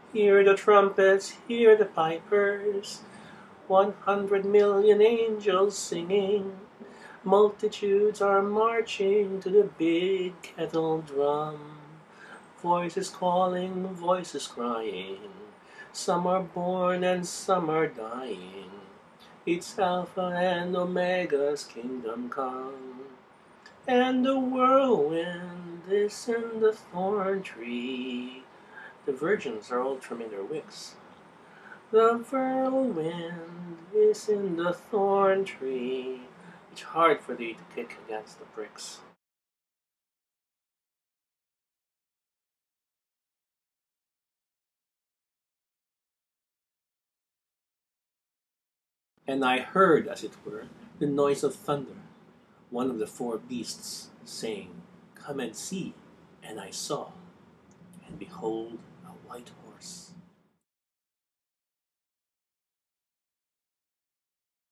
Hear the trumpets, hear the pipers, 100 million angels singing. Multitudes are marching to the big kettle drum. Voices calling, voices crying. Some are born and some are dying. It's Alpha and Omega's kingdom come. And the whirlwind is in the thorn tree. The virgins are all trimming their wicks. The whirlwind is in the thorn tree. It's hard for thee to kick against the pricks. And I heard, as it were, the noise of thunder, one of the four beasts saying, Come and see. And I saw, and behold, a white horse.